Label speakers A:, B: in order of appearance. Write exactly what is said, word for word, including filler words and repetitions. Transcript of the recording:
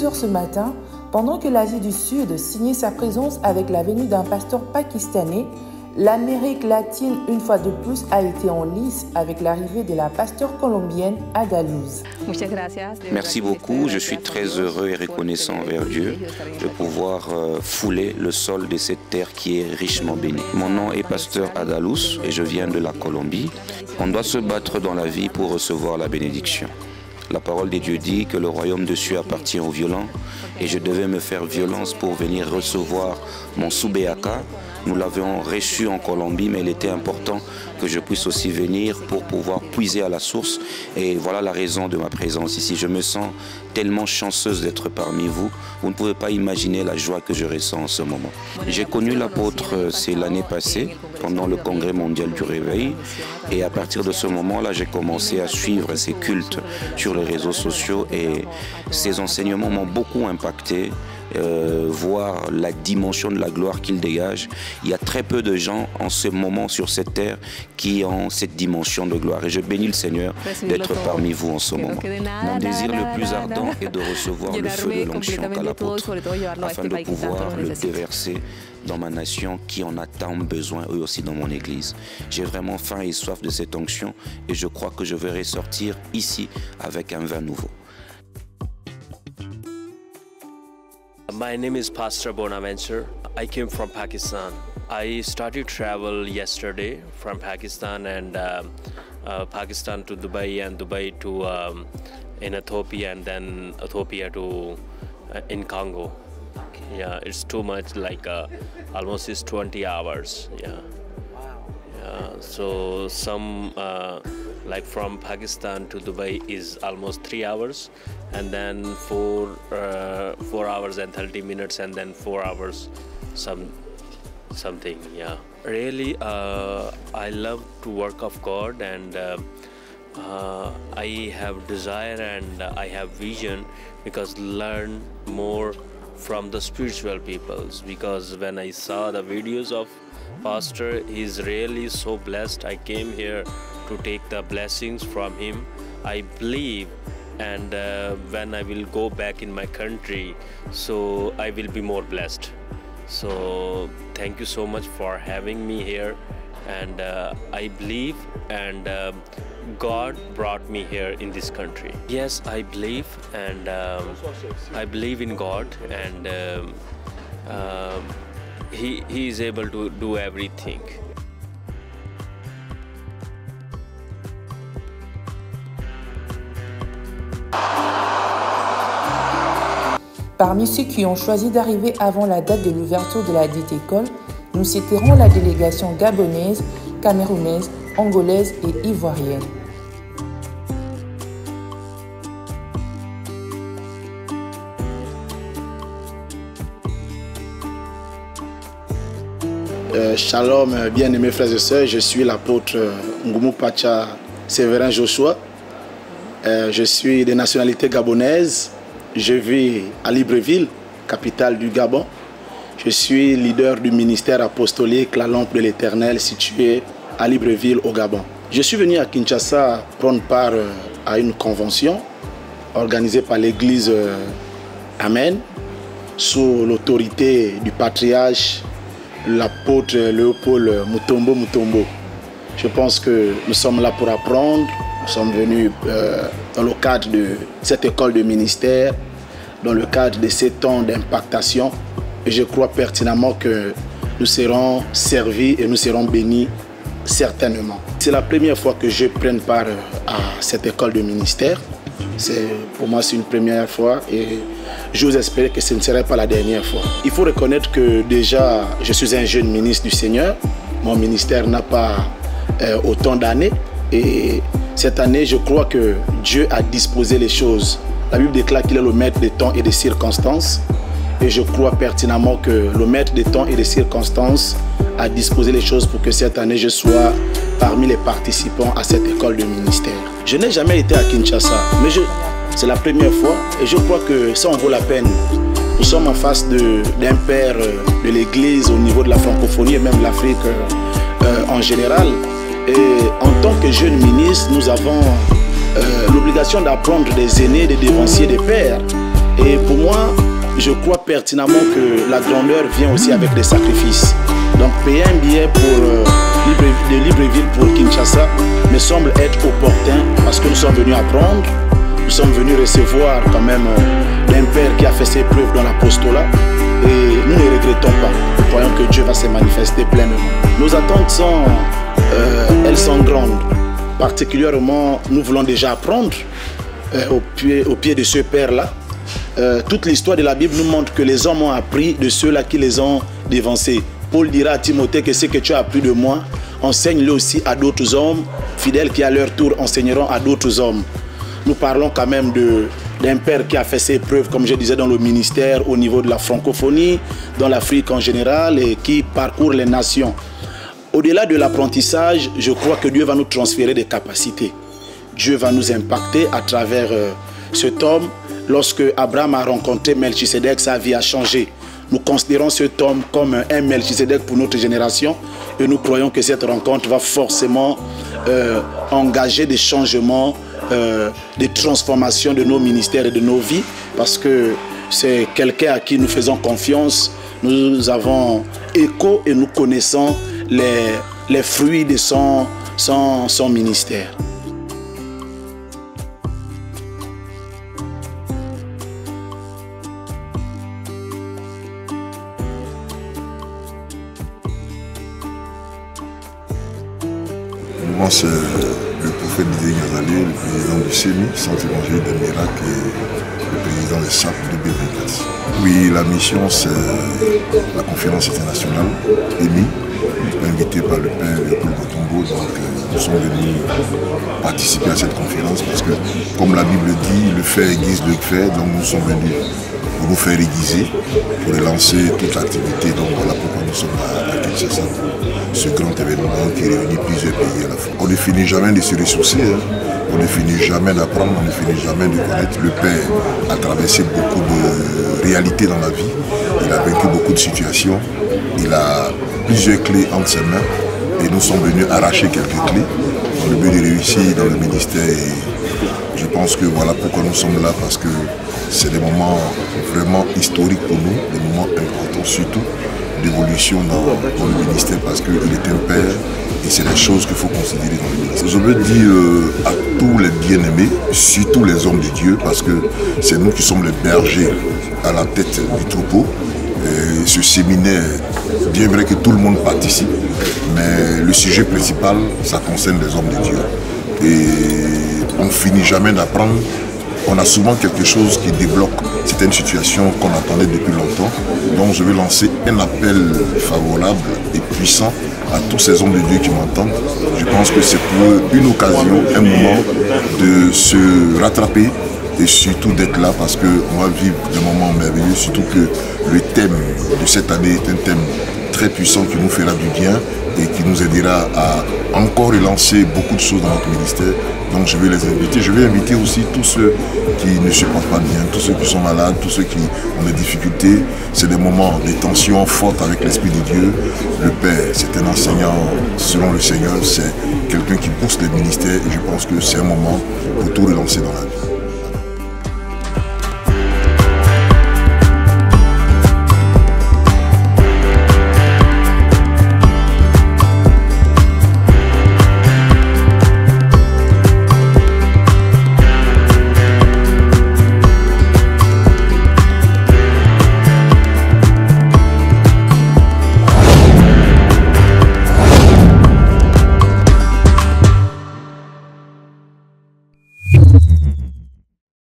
A: heures ce matin, pendant que l'Asie du Sud signait sa présence avec la venue d'un pasteur pakistanais, l'Amérique latine, une fois de plus, a été en lice avec l'arrivée de la pasteure colombienne Adaluz.
B: Merci beaucoup, je suis très heureux et reconnaissant envers Dieu de pouvoir euh, fouler le sol de cette terre qui est richement bénie. Mon nom est pasteur Adaluz et je viens de la Colombie. On doit se battre dans la vie pour recevoir la bénédiction. La parole de Dieu dit que le royaume de Dieu appartient aux violents et je devais me faire violence pour venir recevoir mon soubéaka. Nous l'avions reçu en Colombie, mais il était important que je puisse aussi venir pour pouvoir puiser à la source. Et voilà la raison de ma présence ici. Je me sens tellement chanceuse d'être parmi vous. Vous ne pouvez pas imaginer la joie que je ressens en ce moment. J'ai connu l'apôtre, c'est l'année passée, pendant le Congrès mondial du réveil. Et à partir de ce moment-là, j'ai commencé à suivre ses cultes sur les réseaux sociaux. Et ses enseignements m'ont beaucoup impacté. Euh, voir la dimension de la gloire qu'il dégage. Il y a très peu de gens en ce moment sur cette terre qui ont cette dimension de gloire. Et je bénis le Seigneur d'être parmi vous en ce moment. Mon désir le plus ardent est de recevoir le feu de l'onction qu'a l'apôtre afin de pouvoir le déverser dans ma nation qui en a tant besoin, eux aussi dans mon église. J'ai vraiment faim et soif de cette onction et je crois que je vais ressortir ici avec un vin nouveau.
C: My name is Pastor Bonaventure. I came from Pakistan. I started travel yesterday from Pakistan and um, uh, Pakistan to Dubai and Dubai to um, in Ethiopia and then Ethiopia to uh, in Congo. Okay. Yeah, it's too much. Like uh, almost is twenty hours. Yeah. Wow. Yeah. So some uh, like from Pakistan to Dubai is almost three hours. And then four uh, four hours and thirty minutes, and then four hours, some something. Yeah, really, uh, I love to work of God, and uh, uh, I have desire and I have vision because learn more from the spiritual peoples. Because when I saw the videos of Pastor, he's really so blessed. I came here to take the blessings from him. I believe. And uh, when I will go back in my country, so I will be more blessed. So thank you so much for having me here, and uh, I believe and uh, God brought me here in this country. Yes, I believe, and um, I believe in God, and um, um, he, he is able to do everything.
A: Parmi ceux qui ont choisi d'arriver avant la date de l'ouverture de la dite école, nous citerons la délégation gabonaise, camerounaise, angolaise et ivoirienne.
D: Euh, shalom, bien-aimés frères et sœurs, je suis l'apôtre Ngoumou Pacha Séverin Joshua. Euh, je suis de nationalité gabonaise. Je vis à Libreville, capitale du Gabon. Je suis leader du ministère apostolique La Lampe de l'Éternel situé à Libreville au Gabon. Je suis venu à Kinshasa prendre part à une convention organisée par l'église Amen sous l'autorité du patriarche l'apôtre Léopold Mutombo Mutombo. Je pense que nous sommes là pour apprendre. Nous sommes venus euh, dans le cadre de cette école de ministère, dans le cadre de sept ans d'impactation. Et je crois pertinemment que nous serons servis et nous serons bénis certainement. C'est la première fois que je prenne part à cette école de ministère. Pour moi, c'est une première fois et j'ose espérer que ce ne serait pas la dernière fois. Il faut reconnaître que déjà, je suis un jeune ministre du Seigneur. Mon ministère n'a pas euh, autant d'années. Et cette année, je crois que Dieu a disposé les choses. La Bible déclare qu'il est le maître des temps et des circonstances. Et je crois pertinemment que le maître des temps et des circonstances a disposé les choses pour que cette année, je sois parmi les participants à cette école de ministère. Je n'ai jamais été à Kinshasa, mais c'est la première fois et je crois que ça en vaut la peine. Nous sommes en face d'un père de l'Église au niveau de la francophonie et même l'Afrique euh, en général. Et en tant que jeune ministre, nous avons euh, l'obligation d'apprendre des aînés, des devanciers, des pères. Et pour moi, je crois pertinemment que la grandeur vient aussi avec des sacrifices. Donc payer un billet pour euh, Libre, de Libreville pour Kinshasa me semble être opportun parce que nous sommes venus apprendre, nous sommes venus recevoir quand même euh, un père qui a fait ses preuves dans l'apostolat et nous ne regrettons pas. Nous croyons que Dieu va se manifester pleinement. Nos attentes sont, euh, elles sont grandes. Particulièrement, nous voulons déjà apprendre euh, au, pied, au pied de ce père-là. Euh, toute l'histoire de la Bible nous montre que les hommes ont appris de ceux-là qui les ont dévancés. Paul dira à Timothée que ce que tu as appris de moi, enseigne-le aussi à d'autres hommes, fidèles qui à leur tour enseigneront à d'autres hommes. Nous parlons quand même d'un père qui a fait ses preuves, comme je disais, dans le ministère au niveau de la francophonie, dans l'Afrique en général et qui parcourt les nations. Au-delà de l'apprentissage, je crois que Dieu va nous transférer des capacités. Dieu va nous impacter à travers euh, cet homme. Lorsque Abraham a rencontré Melchisedec, sa vie a changé. Nous considérons cet homme comme un Melchisedec pour notre génération et nous croyons que cette rencontre va forcément euh, engager des changements, euh, des transformations de nos ministères et de nos vies parce que c'est quelqu'un à qui nous faisons confiance. Nous avons écho et nous connaissons les, les fruits de son, son, son ministère.
E: Moi, c'est le prophète Didier Ghazali, le président du C E M I, Centre évangélique des miracles, et le président des S A P de B vingt-quatre. Oui, la mission, c'est la conférence internationale E M I, invitée par le père Léopold Botombo. Donc, nous sommes venus participer à cette conférence parce que, comme la Bible dit, le fait aiguise le fait. Donc, nous sommes venus pour nous faire aiguiser, pour relancer toute l'activité. Donc, voilà pourquoi nous sommes à Kinshasa. Ce grand événement qui réunit plusieurs pays à la fois. On ne finit jamais de se ressourcer, hein. On ne finit jamais d'apprendre, on ne finit jamais de connaître. Le Père a traversé beaucoup de réalités dans la vie, il a vécu beaucoup de situations, il a plusieurs clés entre ses mains et nous sommes venus arracher quelques clés dans le but de réussir dans le ministère. Et je pense que voilà pourquoi nous sommes là, parce que c'est des moments vraiment historiques pour nous, des moments importants surtout d'évolution dans, dans le ministère parce qu'il est un père et c'est des choses qu'il faut considérer dans le ministère. Je veux dire euh, à tous les bien-aimés, surtout les hommes de Dieu, parce que c'est nous qui sommes les bergers à la tête du troupeau. Et ce séminaire, bien vrai que tout le monde participe, mais le sujet principal, ça concerne les hommes de Dieu. Et on ne finit jamais d'apprendre. On a souvent quelque chose qui débloque certaines situations qu'on attendait depuis longtemps. Donc je vais lancer un appel favorable et puissant à tous ces hommes de Dieu qui m'entendent. Je pense que c'est pour eux une occasion, un moment de se rattraper et surtout d'être là parce qu'on va vivre des moments merveilleux, surtout que le thème de cette année est un thème très puissant qui nous fera du bien et qui nous aidera à encore relancer beaucoup de choses dans notre ministère. Donc je vais les inviter. Je vais inviter aussi tous ceux qui ne se portent pas bien, tous ceux qui sont malades, tous ceux qui ont des difficultés. C'est des moments, des tensions fortes avec l'Esprit de Dieu. Le Père, c'est un enseignant selon le Seigneur, c'est quelqu'un qui pousse les ministères et je pense que c'est un moment pour tout relancer dans la vie.